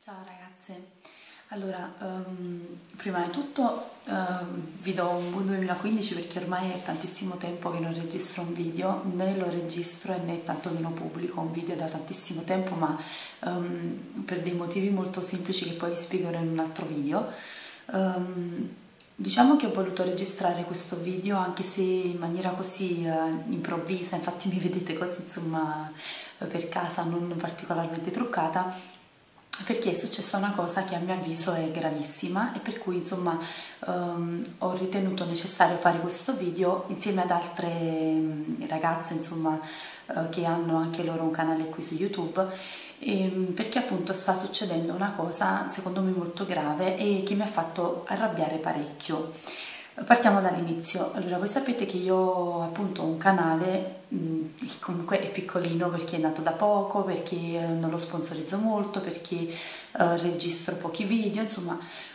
Ciao ragazze, allora prima di tutto vi do un buon 2015 perché ormai è tantissimo tempo che non registro un video, né lo registro e né tantomeno pubblico un video da tantissimo tempo, ma per dei motivi molto semplici che poi vi spiegherò in un altro video. Diciamo che ho voluto registrare questo video anche se in maniera così improvvisa, infatti mi vedete così insomma per casa, non particolarmente truccata, perché è successa una cosa che a mio avviso è gravissima e per cui insomma ho ritenuto necessario fare questo video insieme ad altre ragazze insomma che hanno anche loro un canale qui su YouTube, perché appunto sta succedendo una cosa secondo me molto grave e che mi ha fatto arrabbiare parecchio. Partiamo dall'inizio. Allora, voi sapete che io ho appunto un canale che comunque è piccolino perché è nato da poco, perché non lo sponsorizzo molto, perché registro pochi video, insomma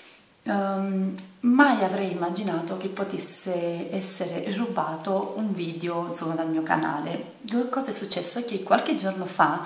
mai avrei immaginato che potesse essere rubato un video insomma dal mio canale. Cosa è successo? Che qualche giorno fa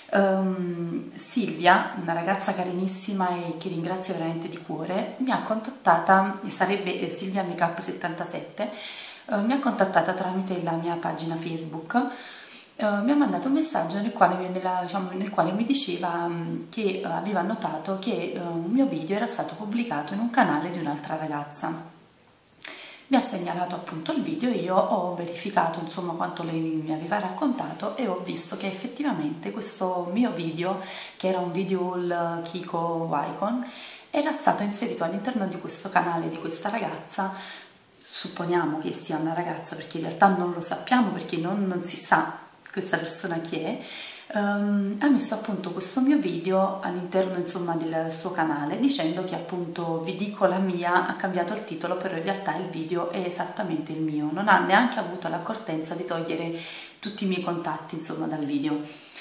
Silvia, una ragazza carinissima e che ringrazio veramente di cuore, mi ha contattata, sarebbe Silvia Makeup 77, mi ha contattata tramite la mia pagina Facebook. Mi ha mandato un messaggio nel quale mi diceva che aveva notato che un mio video era stato pubblicato in un canale di un'altra ragazza. Mi ha segnalato appunto il video, io ho verificato insomma quanto lei mi aveva raccontato e ho visto che effettivamente questo mio video, che era un video haul Kiko Wycon, era stato inserito all'interno di questo canale di questa ragazza. Supponiamo che sia una ragazza perché in realtà non lo sappiamo, perché non si sa questa persona chi è. Ha messo appunto questo mio video all'interno insomma del suo canale dicendo che appunto vi dico la mia, ha cambiato il titolo, però in realtà il video è esattamente il mio, non ha neanche avuto l'accortenza di togliere tutti i miei contatti insomma dal video.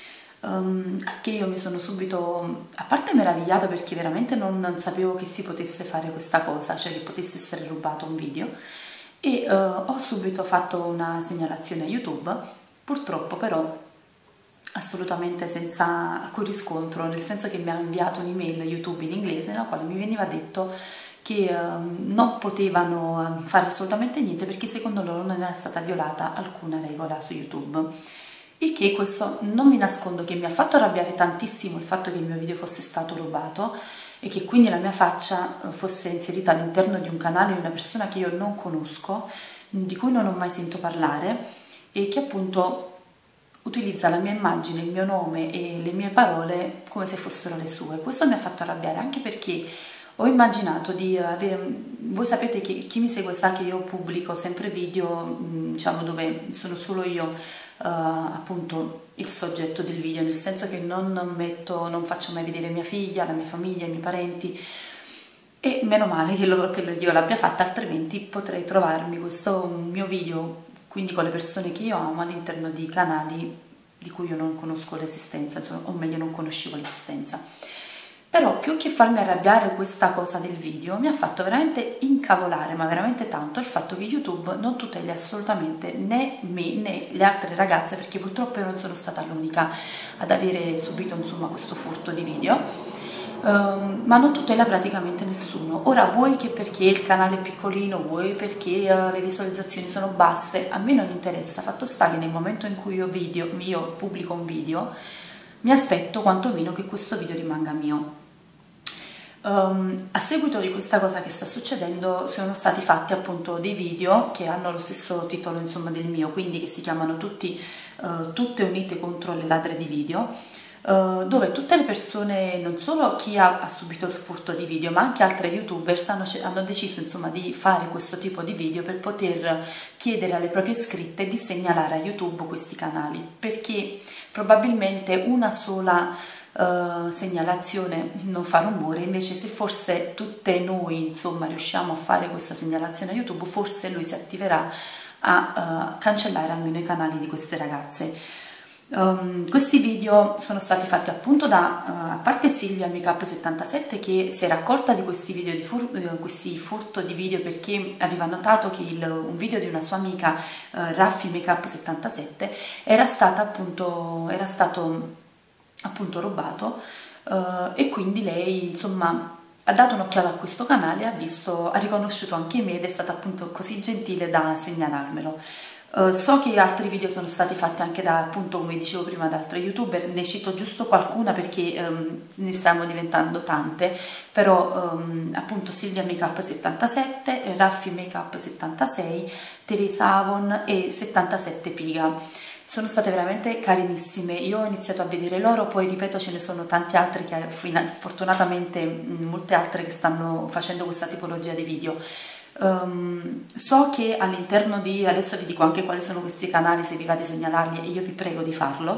Al che io mi sono subito, a parte meravigliata perché veramente non sapevo che si potesse fare questa cosa, cioè che potesse essere rubato un video, e ho subito fatto una segnalazione a YouTube. Purtroppo però assolutamente senza alcun riscontro, nel senso che mi ha inviato un'email YouTube in inglese nella quale mi veniva detto che non potevano fare assolutamente niente perché secondo loro non era stata violata alcuna regola su YouTube. Il che questo, non vi nascondo che mi ha fatto arrabbiare tantissimo il fatto che il mio video fosse stato rubato e che quindi la mia faccia fosse inserita all'interno di un canale di una persona che io non conosco, di cui non ho mai sentito parlare e che appunto utilizza la mia immagine, il mio nome e le mie parole come se fossero le sue. Questo mi ha fatto arrabbiare anche perché ho immaginato di avere, voi sapete che chi mi segue sa che io pubblico sempre video diciamo dove sono solo io appunto il soggetto del video, nel senso che non faccio mai vedere mia figlia, la mia famiglia, i miei parenti, e meno male che io l'abbia fatta, altrimenti potrei trovarmi questo mio video quindi con le persone che io amo all'interno di canali di cui io non conosco l'esistenza, o meglio non conoscevo l'esistenza. Però più che farmi arrabbiare questa cosa del video, mi ha fatto veramente incavolare, ma veramente tanto, il fatto che YouTube non tuteli assolutamente né me né le altre ragazze, perché purtroppo io non sono stata l'unica ad avere subito insomma questo furto di video. Ma non tutela praticamente nessuno. Ora vuoi che perché il canale è piccolino, vuoi perché le visualizzazioni sono basse, a me non interessa, fatto sta che nel momento in cui io pubblico un video mi aspetto quantomeno che questo video rimanga mio. A seguito di questa cosa che sta succedendo sono stati fatti appunto dei video che hanno lo stesso titolo insomma del mio, quindi che si chiamano tutte unite contro le ladre di video, dove tutte le persone, non solo chi ha subito il furto di video, ma anche altre youtubers hanno deciso insomma di fare questo tipo di video per poter chiedere alle proprie iscritte di segnalare a YouTube questi canali, perché probabilmente una sola segnalazione non fa rumore, invece se forse tutte noi insomma riusciamo a fare questa segnalazione a YouTube, forse lui si attiverà a cancellare almeno i canali di queste ragazze. Questi video sono stati fatti appunto da, a parte Silvia Makeup 77 che si era accorta di questi video questi furto di video perché aveva notato che un video di una sua amica Raffi Makeup 77 era stato appunto rubato e quindi lei insomma ha dato un'occhiata a questo canale, ha riconosciuto anche me ed è stata appunto così gentile da segnalarmelo. So che altri video sono stati fatti anche da, appunto, come dicevo prima, da altri youtuber, ne cito giusto qualcuna perché ne stanno diventando tante, però appunto Silvia Makeup 77, Raffi Makeup 76, Teresa Avon e 77 Piga. Sono state veramente carinissime, io ho iniziato a vedere loro, poi ripeto ce ne sono tanti altri che fortunatamente molte altre che stanno facendo questa tipologia di video. So che all'interno di, adesso vi dico anche quali sono questi canali se vi va di segnalarli e io vi prego di farlo.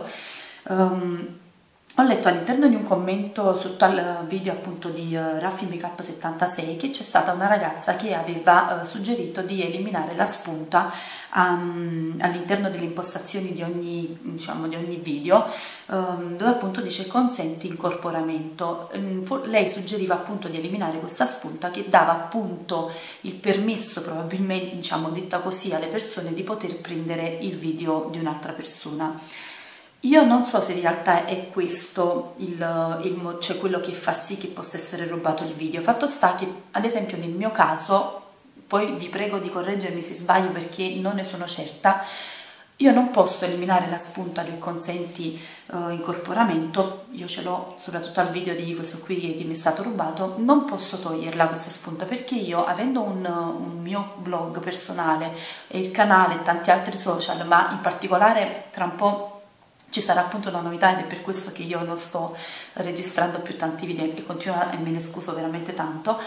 Ho letto all'interno di un commento sotto al video appunto di Raffi Makeup 76 che c'è stata una ragazza che aveva suggerito di eliminare la spunta all'interno delle impostazioni di ogni, diciamo, di ogni video, dove appunto dice consenti incorporamento. Lei suggeriva appunto di eliminare questa spunta che dava appunto il permesso, probabilmente, diciamo, detta così, alle persone di poter prendere il video di un'altra persona. Io non so se in realtà è questo cioè quello che fa sì che possa essere rubato il video. Fatto sta che, ad esempio, nel mio caso, poi vi prego di correggermi se sbaglio perché non ne sono certa, io non posso eliminare la spunta del consenti incorporamento, io ce l'ho soprattutto al video di questo qui che mi è stato rubato, non posso toglierla questa spunta perché io, avendo un mio blog personale e il canale e tanti altri social, ma in particolare tra un po' ci sarà appunto una novità ed è per questo che io non sto registrando più tanti video e continuo e me ne scuso veramente tanto,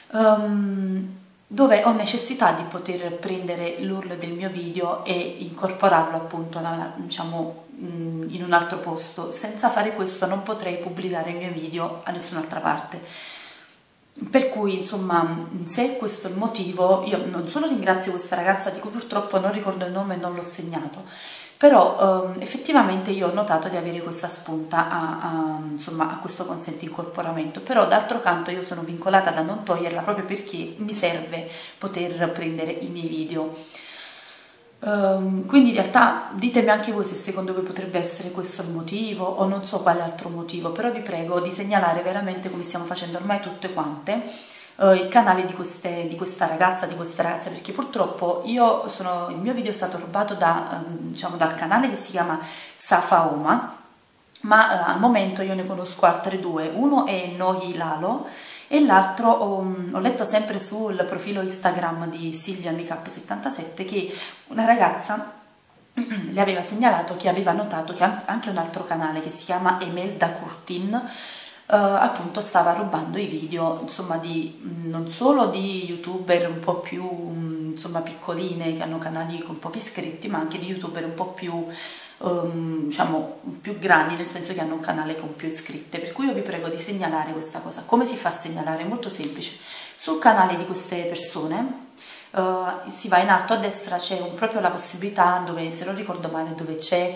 dove ho necessità di poter prendere l'URL del mio video e incorporarlo appunto diciamo, in un altro posto. Senza fare questo non potrei pubblicare il mio video a nessun'altra parte. Per cui insomma, se questo è il motivo, io non solo ringrazio questa ragazza di cui purtroppo non ricordo il nome e non l'ho segnato, però effettivamente io ho notato di avere questa spunta insomma, a questo consenti incorporamento, però d'altro canto io sono vincolata da non toglierla proprio perché mi serve poter prendere i miei video. Quindi in realtà ditemi anche voi se secondo voi potrebbe essere questo il motivo o non so quale altro motivo, però vi prego di segnalare veramente, come stiamo facendo ormai tutte quante, il canale di questa ragazza, perché purtroppo il mio video è stato rubato diciamo, dal canale che si chiama Safaoma, ma al momento io ne conosco altre due, uno è Nohi Lalo e l'altro ho letto sempre sul profilo Instagram di Silvia Makeup 77 che una ragazza le aveva segnalato che aveva notato che anche un altro canale che si chiama Emelda Curtin appunto stava rubando i video, insomma, non solo di youtuber un po' più insomma piccoline che hanno canali con pochi iscritti, ma anche di youtuber un po' più diciamo più grandi, nel senso che hanno un canale con più iscritte. Per cui io vi prego di segnalare questa cosa. Come si fa a segnalare? È molto semplice. Sul canale di queste persone si va in alto a destra, c'è proprio la possibilità dove, se non ricordo male, dove c'è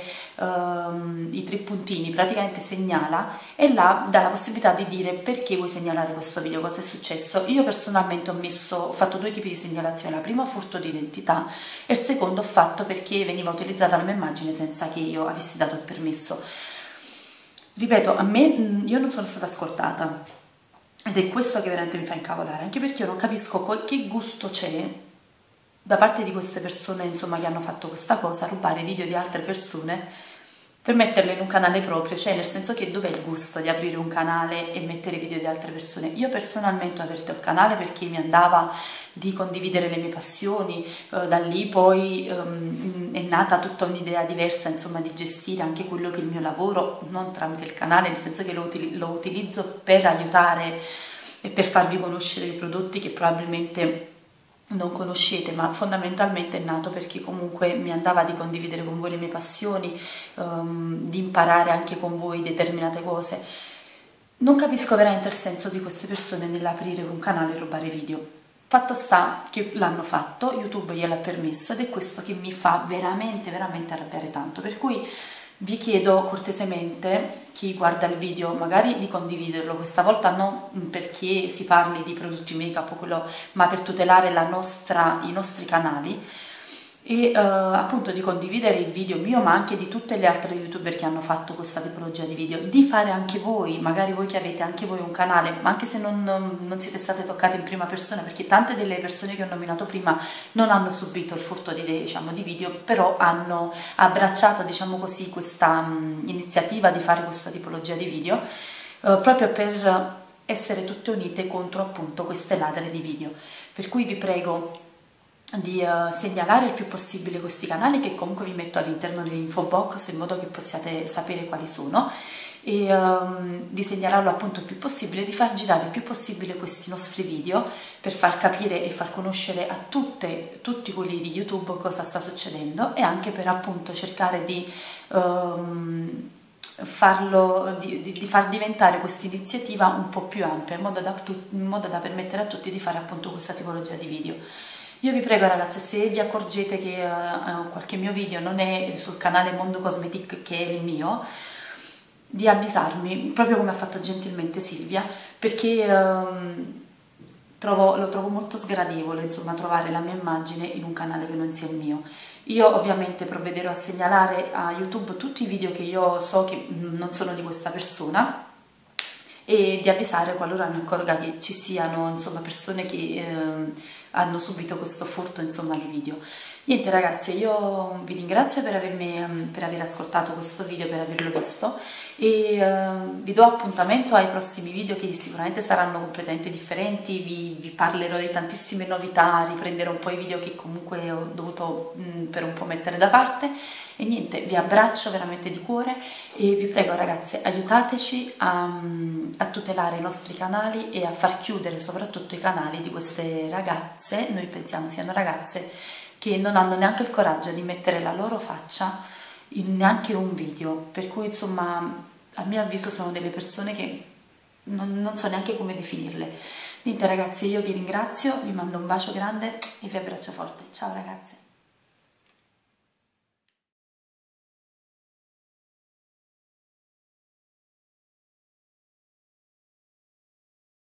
i tre puntini, praticamente segnala e là dà la possibilità di dire perché vuoi segnalare questo video, cosa è successo. Io personalmente ho fatto due tipi di segnalazione, la prima furto di identità e il secondo ho fatto perché veniva utilizzata la mia immagine senza che io avessi dato il permesso. Ripeto, io non sono stata ascoltata. Ed è questo che veramente mi fa incavolare, anche perché io non capisco che gusto c'è da parte di queste persone, insomma, che hanno fatto questa cosa, rubare video di altre persone per metterle in un canale proprio, cioè nel senso che dov'è il gusto di aprire un canale e mettere video di altre persone? Io personalmente ho aperto il canale perché mi andava di condividere le mie passioni, da lì poi è nata tutta un'idea diversa, insomma, di gestire anche quello che è il mio lavoro, non tramite il canale, nel senso che lo utilizzo per aiutare e per farvi conoscere i prodotti che probabilmente non conoscete, ma fondamentalmente è nato perché comunque mi andava di condividere con voi le mie passioni, di imparare anche con voi determinate cose. Non capisco veramente il senso di queste persone nell'aprire un canale e rubare video. Fatto sta che l'hanno fatto, YouTube gliel'ha permesso ed è questo che mi fa veramente veramente arrabbiare tanto, per cui vi chiedo cortesemente, chi guarda il video, magari di condividerlo, questa volta non perché si parli di prodotti make-up o quello, ma per tutelare i nostri canali, e appunto di condividere il video mio, ma anche di tutte le altre youtuber che hanno fatto questa tipologia di video, di fare anche voi, magari voi che avete anche voi un canale, ma anche se non siete state toccate in prima persona, perché tante delle persone che ho nominato prima non hanno subito il furto di idee, diciamo, di video, però hanno abbracciato, diciamo così, questa iniziativa di fare questa tipologia di video proprio per essere tutte unite contro appunto queste ladre di video. Per cui vi prego di segnalare il più possibile questi canali, che comunque vi metto all'interno dell'info box in modo che possiate sapere quali sono, e di segnalarlo appunto il più possibile, di far girare il più possibile questi nostri video per far capire e far conoscere a tutti quelli di YouTube cosa sta succedendo, e anche per appunto cercare di far diventare questa iniziativa un po' più ampia, in modo da permettere a tutti di fare appunto questa tipologia di video. Io vi prego ragazze, se vi accorgete che qualche mio video non è sul canale Mondo Cosmetic, che è il mio, di avvisarmi, proprio come ha fatto gentilmente Silvia, perché lo trovo molto sgradevole, insomma, trovare la mia immagine in un canale che non sia il mio. Io ovviamente provvederò a segnalare a YouTube tutti i video che io so che non sono di questa persona, e di avvisare qualora mi accorga che ci siano, insomma, persone che hanno subito questo furto, insomma, di video. Niente ragazzi, io vi ringrazio per aver ascoltato questo video, per averlo visto, e vi do appuntamento ai prossimi video, che sicuramente saranno completamente differenti. Vi parlerò di tantissime novità, riprenderò un po' i video che comunque ho dovuto per un po' mettere da parte. E niente, vi abbraccio veramente di cuore e vi prego ragazze, aiutateci a tutelare i nostri canali e a far chiudere soprattutto i canali di queste ragazze, noi pensiamo siano ragazze, che non hanno neanche il coraggio di mettere la loro faccia in neanche un video, per cui insomma a mio avviso sono delle persone che non so neanche come definirle. Niente ragazzi, io vi ringrazio, vi mando un bacio grande e vi abbraccio forte. Ciao ragazze!